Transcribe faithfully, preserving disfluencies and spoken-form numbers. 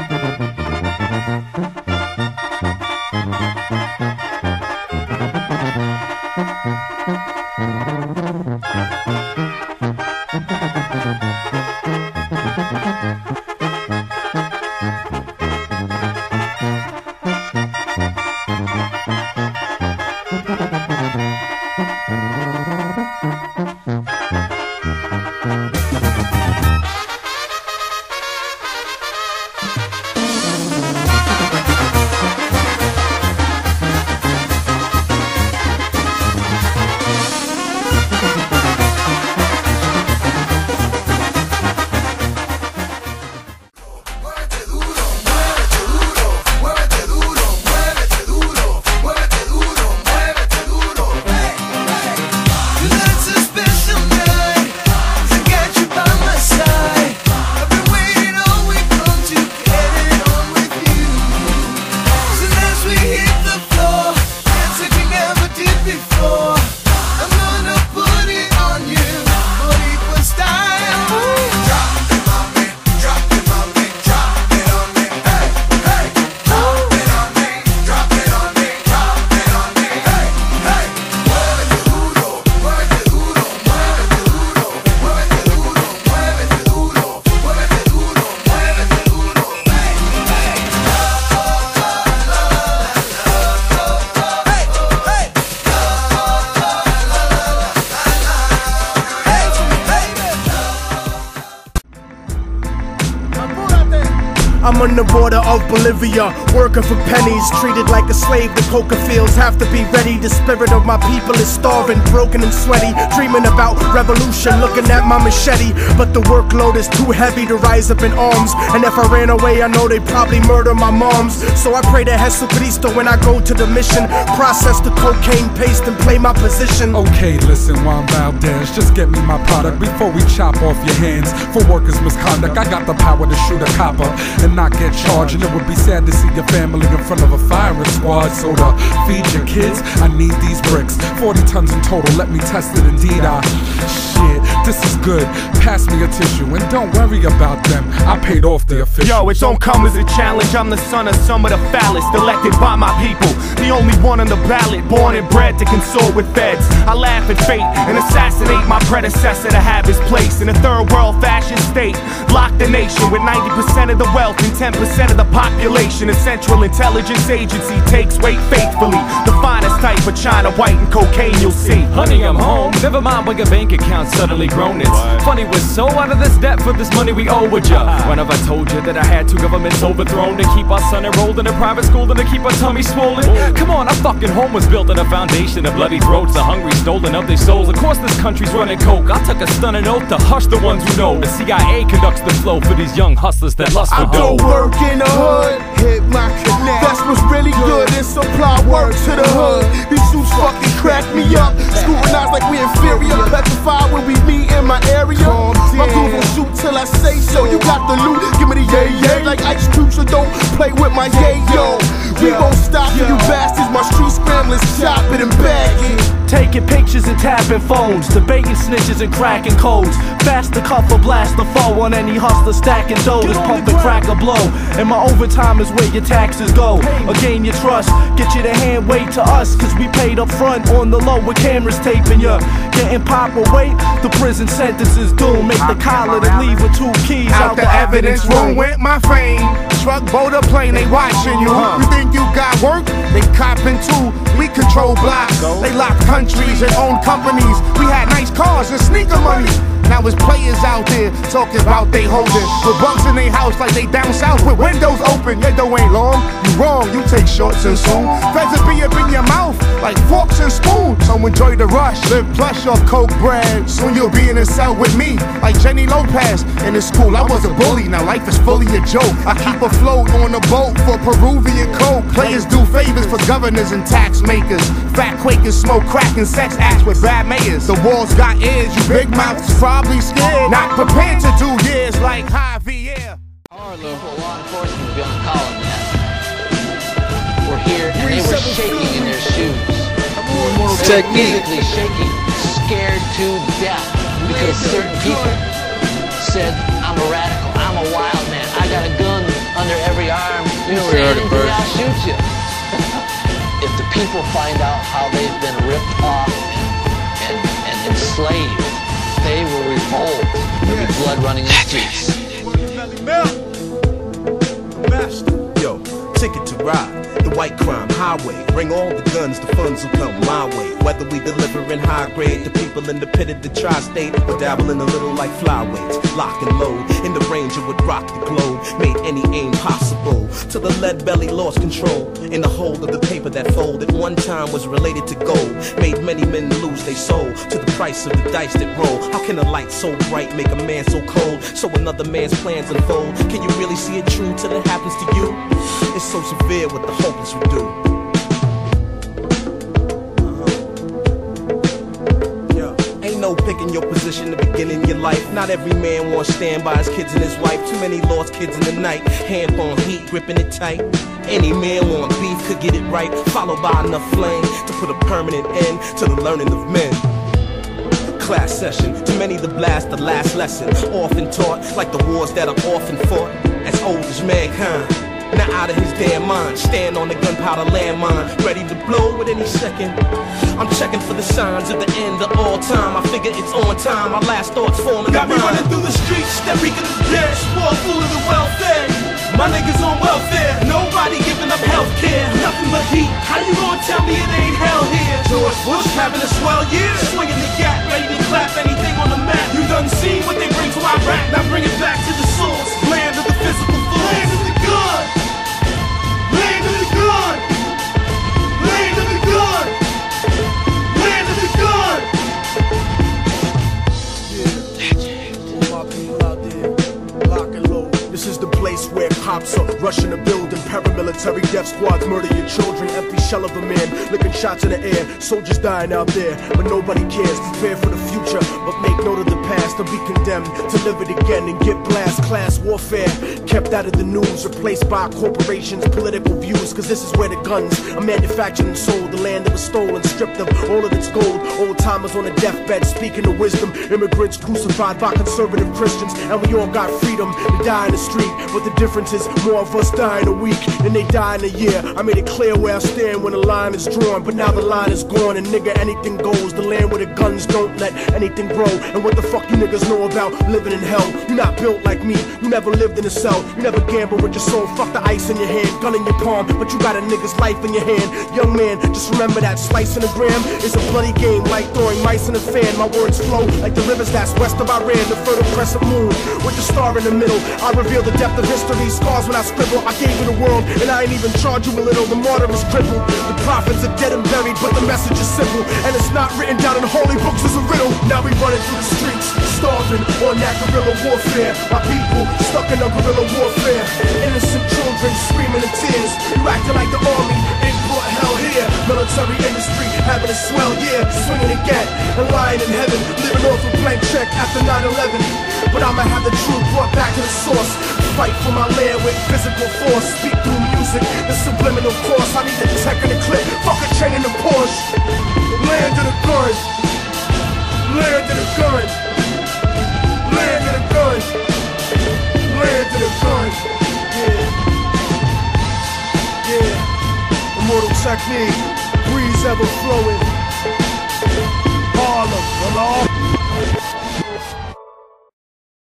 I'm on the border of Bolivia, working for pennies, treated like a slave. The coca fields have to be ready. The spirit of my people is starving, broken and sweaty, dreaming about revolution, looking at my machete. But the workload is too heavy to rise up in arms, and if I ran away, I know they'd probably murder my moms. So I pray to Jesucristo when I go to the mission, process the cocaine paste and play my position. Okay, listen, Juan Valdez, just get me my product before we chop off your hands for workers' misconduct. I got the power to shoot a copper and not get charged, and it would be sad to see your family in front of a firing squad. So to feed your kids, I need these bricks, forty tons in total, let me test it indeed. I, shit, this is good, pass me a tissue, and don't worry about them, I paid off the official. Yo, it don't come as a challenge, I'm the son of some of the foulest, elected by my people, the only one on the ballot, born and bred to consort with feds. I laugh at fate and assassinate my predecessor to have his place in a third world fashion state. Lock the nation with ninety percent of the wealth and ten percent of the population. A Central Intelligence Agency takes weight faithfully, the finest type of China white and cocaine you'll see. Honey, I'm home, never mind when your bank account suddenly grown. It's what? Funny, we're so out of this debt for this money we owe with ya. When have I told you that I had two governments overthrown to keep our son enrolled in a private school and to keep our tummy swollen? Ooh. Come on, our fucking home was built on a foundation of bloody throats, the hungry stolen of their souls. Of course this country's running coke, I took a stunning oath to hush the ones who know. The C I A conducts the flow for these young hustlers that lust for dough. I go work in the hood, hit my connect. That's what's really good, and supply work to the hood. These suits fucking crack me up, scrutinized like we inferior, petrified when we meet in my area. My dudes will shoot till I say so. You got the loot, give me the yay yay like Ice Cube, so don't play with my yay yo. We won't stop for you bastards, my street scramblers chop it and bag it. Taking pictures and tapping phones, debating snitches and cracking codes. Fast to cuff or blast the foe on any hustler stacking dough. Just pump the crack or blow, and my overtime is where your taxes go. Or gain your trust, get you to hand wait to us, cause we paid up front on the low with cameras taping ya. Getting pop or wait, the prison sentence is doomed. Make the collar to leave with two keys out, out the, the evidence room. Went my fame, truck, boat, or plane, they watching you. You think you got work? They copping too. We control blocks, they lock countries and own companies. We had nice cars and sneaker money. Now it's players out there talking about they holding with bunks in their house like they down south with windows open. Your dough ain't long, you wrong, you take shorts and soon feds will be up in your mouth like forks and spoons. So enjoy the rush, live plush off coke bread. Soon you'll be in a cell with me like Jenny Lopez. In the school I was a bully, now life is fully a joke. I keep afloat on a boat for Peruvian coke. Players do favors for governors and tax makers. Fat Quakers smoke crack and sex acts with bad mayors. The walls got ears, you big mouths probably scared, not prepared to do years like Javier. Our local law enforcement would be on call on that. We're here and they were shaking in their shoes. Physically shaking, scared to death because certain people said, I'm a radical, I'm a wild man, I got a gun under every You know, we heard it first. I'll shoot you. If the people find out how they've been ripped off and, and, and enslaved, they will revolt. There'll be blood running in the streets. Yo, ticket to ride. The white crime highway. Bring all the guns, the funds will come my way. Whether we deliver in high grade, the people in the pit of the tri-state, or dabbling a little like flyweights. Lock and load, in the range it would rock the globe. Made any aim possible, till the lead belly lost control. In the hold of the paper that fold, at one time was related to gold. Made many men lose their soul, to the price of the dice that roll. How can a light so bright make a man so cold? So another man's plans unfold. Can you really see it true till it happens to you? It's so severe what the hopeless would do. No picking your position to begin in your life. Not every man wants to stand by his kids and his wife. Too many lost kids in the night. Hand on heat, gripping it tight. Any man want beef could get it right. Followed by enough flame to put a permanent end to the learning of men. Class session, too many to blast the last lesson. Often taught like the wars that are often fought. As old as mankind. Not out of his damn mind. Stand on the gunpowder landmine, ready to blow at any second. I'm checking for the signs of the end of all time. I figure it's on time. My last thoughts forming. Got me running through the streets, that reek of the dead. Spoiled food of the welfare. My niggas on welfare. Nobody giving up health care. Nothing but heat. How you gonna tell me it ain't hell here? George Bush having a swell year. Swinging the gap, ready to clap anything on the map. You done seen what they bring to Iraq. Now bring it back to the source. Land of the physical force. Land of the gun. Land of the gun! Land of the gun! Land of the gun! Yeah, all my people out there, lock and load. This is the place where cops are rushing a building. Paramilitary death squads murder your children. Empty shell of a man, licking shots in the air. Soldiers dying out there, but nobody cares. Prepare for the future, but make note of the past. Or be condemned to live it again and get blast. Class warfare, kept out of the news. Replaced by corporations, political views. Cause this is where the guns are manufactured and sold. The land that was stolen, stripped of all of its gold. Old timers on a deathbed, speaking of wisdom. Immigrants crucified by conservative Christians. And we all got freedom to die in the street. But the difference is more of us die in a week than they die in a year. I made it clear where I stand when the line is drawn. But now the line is gone and nigga anything goes. The land where the guns don't let anything grow. And what the fuck you niggas know about living in hell? You're not built like me, you never lived in a cell. You never gambled with your soul, fuck the ice in your hand. Gun in your palm, but you got a nigga's life in your hand. Young man, just remember that slice in a gram is a bloody game like throwing mice in a fan. My words flow like the rivers that's west of Iran. The fertile crescent moon with the star in the middle. I reveal the depth of history, scars when I scribble. I gave you the world and I ain't even charge you a little. The martyr is crippled, the prophets are dead and buried, but the message is simple. And it's not written down in holy books as a riddle. Now we running through the streets, starving on that guerrilla warfare. My people stuck in a guerrilla warfare. Innocent children screaming in tears. You acting like the army ain't brought hell here. Military industry having a swell year. Swinging again and lying in heaven. Living off a blank check after nine eleven. But I'ma have the truth brought back to the source. Fight for my land with physical force. Speak through music, the subliminal course. I need the tech and the clip, fuck a chain and the Porsche. Land of the gun. Land of the gun. Land of the gun. Land of the gun. Yeah. Yeah. Immortal technique. Breeze ever flowing. Harlem, well, all